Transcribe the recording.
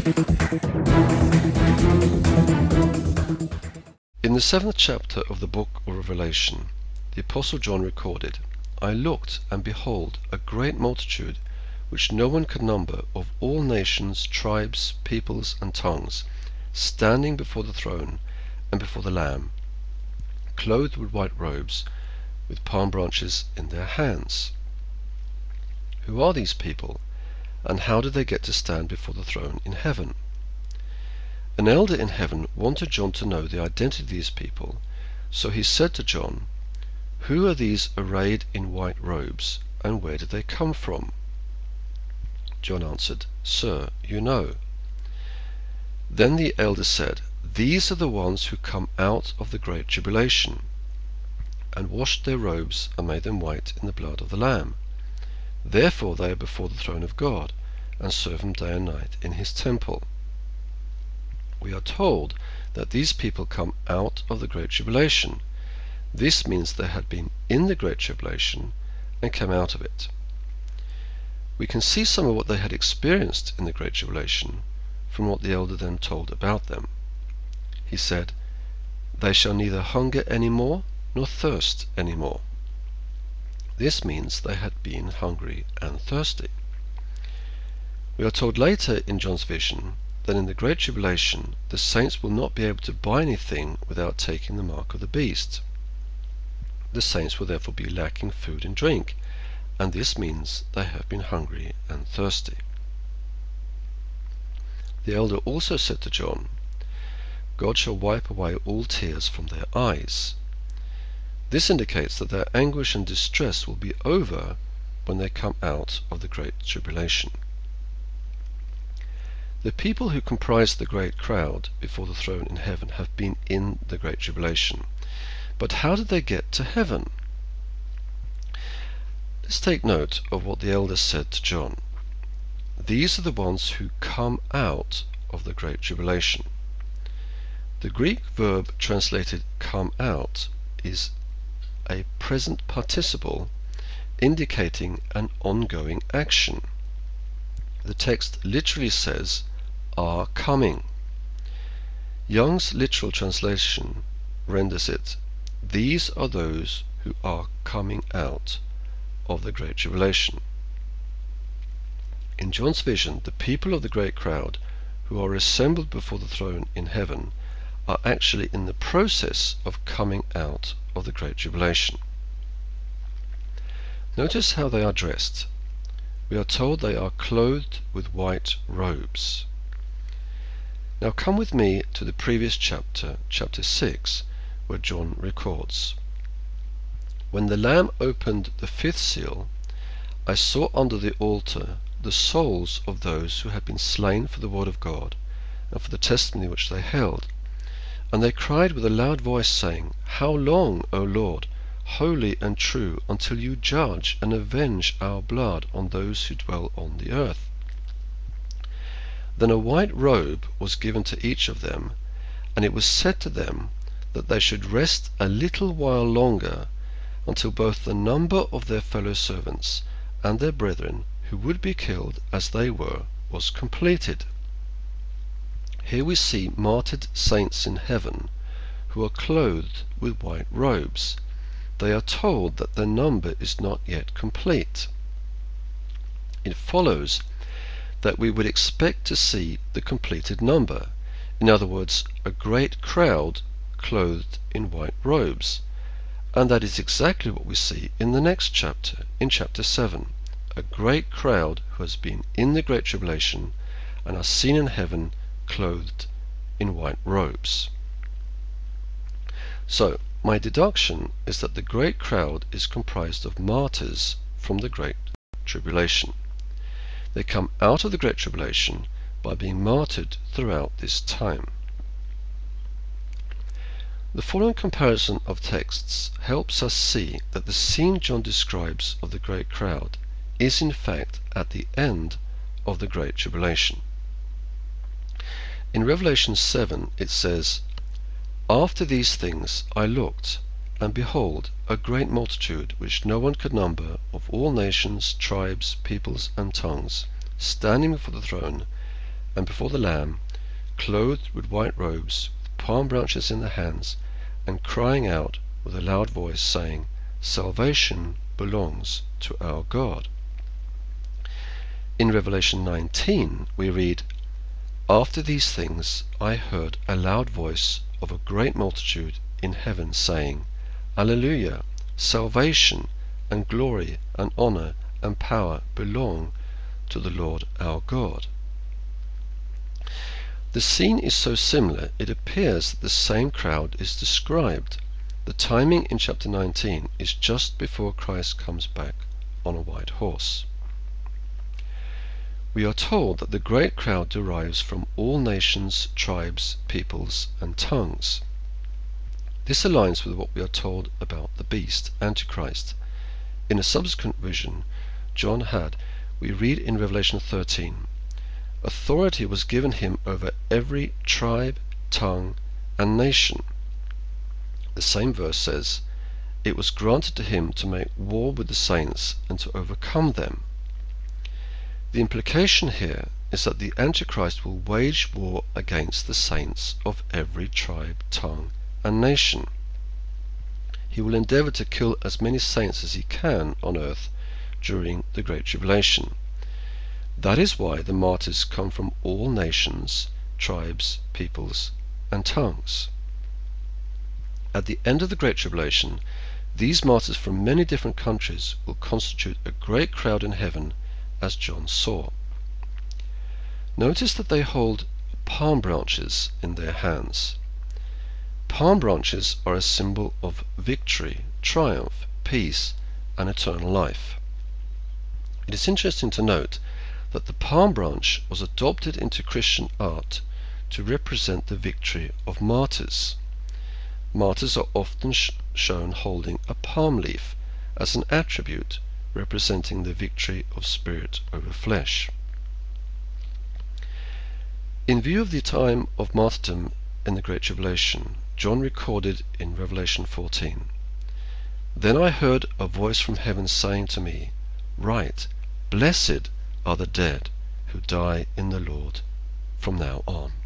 In the 7th chapter of the book of Revelation, the Apostle John recorded, "I looked, and behold, a great multitude, which no one could number, of all nations, tribes, peoples, and tongues, standing before the throne and before the Lamb, clothed with white robes, with palm branches in their hands." Who are these people, and how did they get to stand before the throne in heaven? An elder in heaven wanted John to know the identity of these people, so he said to John, "Who are these arrayed in white robes, and where did they come from?" John answered, "Sir, you know." Then the elder said, "These are the ones who come out of the great tribulation, and washed their robes and made them white in the blood of the Lamb. Therefore they are before the throne of God, and serve him day and night in his temple." We are told that these people come out of the great tribulation. This means they had been in the great tribulation and come out of it. We can see some of what they had experienced in the great tribulation from what the elder then told about them. He said, "They shall neither hunger any more nor thirst any more." This means they had been hungry and thirsty. We are told later in John's vision that in the great tribulation the saints will not be able to buy anything without taking the mark of the beast. The saints will therefore be lacking food and drink, and this means they have been hungry and thirsty. The elder also said to John, "God shall wipe away all tears from their eyes." This indicates that their anguish and distress will be over when they come out of the great tribulation. The people who comprise the great crowd before the throne in heaven have been in the great tribulation. But how did they get to heaven? Let's take note of what the elder said to John. These are the ones who come out of the great tribulation. The Greek verb translated come out is a present participle indicating an ongoing action. The text literally says, "are coming." Young's literal translation renders it, "These are those who are coming out of the great tribulation." In John's vision, the people of the great crowd who are assembled before the throne in heaven are actually in the process of coming out of the great tribulation. Notice how they are dressed. We are told they are clothed with white robes. Now come with me to the previous chapter, chapter 6, where John records, "When the Lamb opened the 5th seal, I saw under the altar the souls of those who had been slain for the word of God and for the testimony which they held. And they cried with a loud voice, saying, How long, O Lord, holy and true, until you judge and avenge our blood on those who dwell on the earth?" Then a white robe was given to each of them, and it was said to them that they should rest a little while longer, until both the number of their fellow servants and their brethren who would be killed as they were was completed. Here we see martyred saints in heaven who are clothed with white robes. They are told that their number is not yet complete. It follows that we would expect to see the completed number, in other words, a great crowd clothed in white robes, and that is exactly what we see in the next chapter, in chapter 7, a great crowd who has been in the great tribulation and are seen in heaven clothed in white robes. So, my deduction is that the great crowd is comprised of martyrs from the great tribulation. They come out of the great tribulation by being martyred throughout this time. The following comparison of texts helps us see that the scene John describes of the great crowd is in fact at the end of the great tribulation. In Revelation 7 it says, "After these things I looked, and behold, a great multitude, which no one could number, of all nations, tribes, peoples, and tongues, standing before the throne, and before the Lamb, clothed with white robes, with palm branches in their hands, and crying out with a loud voice, saying, Salvation belongs to our God. In Revelation 19 we read, After these things I heard a loud voice of a great multitude in heaven saying, Alleluia! Salvation and glory and honor and power belong to the Lord our God. The scene is so similar it appears that the same crowd is described. The timing in chapter 19 is just before Christ comes back on a white horse. We are told that the great crowd derives from all nations, tribes, peoples, and tongues. This aligns with what we are told about the beast, Antichrist. In a subsequent vision John had, we read in Revelation 13, authority was given him over every tribe, tongue, and nation. The same verse says, it was granted to him to make war with the saints and to overcome them. The implication here is that the Antichrist will wage war against the saints of every tribe, tongue, and nation. He will endeavor to kill as many saints as he can on earth during the Great Tribulation. That is why the martyrs come from all nations, tribes, peoples, and tongues. At the end of the Great Tribulation, these martyrs from many different countries will constitute a great crowd in heaven, as John saw. Notice that they hold palm branches in their hands. Palm branches are a symbol of victory, triumph, peace, and eternal life. It is interesting to note that the palm branch was adopted into Christian art to represent the victory of martyrs. Martyrs are often shown holding a palm leaf as an attribute representing the victory of spirit over flesh. In view of the time of martyrdom in the Great Tribulation, John recorded in Revelation 14, Then I heard a voice from heaven saying to me, Write, blessed are the dead who die in the Lord from now on.